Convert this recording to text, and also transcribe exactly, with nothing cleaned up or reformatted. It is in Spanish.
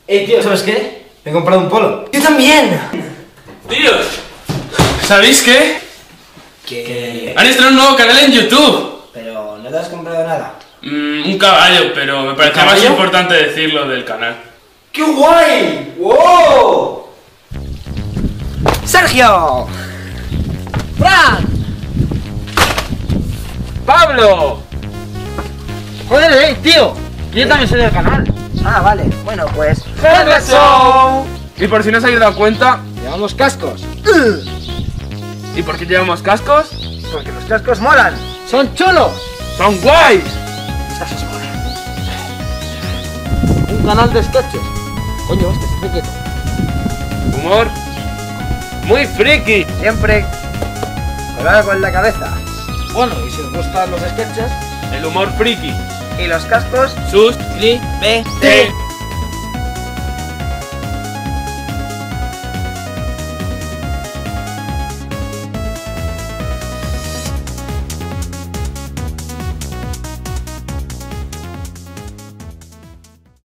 Ey, tío, ¿sabes qué? Me he comprado un polo. ¡Yo también! Tíos, ¿sabéis qué? ¿Qué? Han estrenado un nuevo canal en YouTube. Pero no te has comprado nada. Mm, un caballo, pero me parece más importante decirlo del canal. ¡Qué guay! ¡Wow! ¡Sergio! ¡Fran! ¡Pablo! Joder, eh, tío. Yo también soy del canal. Ah, vale. Bueno, pues... ¡Show! Y por si no os habéis dado cuenta, Llevamos cascos. ¿y por qué llevamos cascos? Porque los cascos molan. ¡Son chulos! ¡Son guays! Un canal de sketches. Coño, este es quieto. Humor muy friki. Siempre con algo en la cabeza. Bueno, y si os gustan los sketches, El humor friki. Y los cascos... Suscríbete.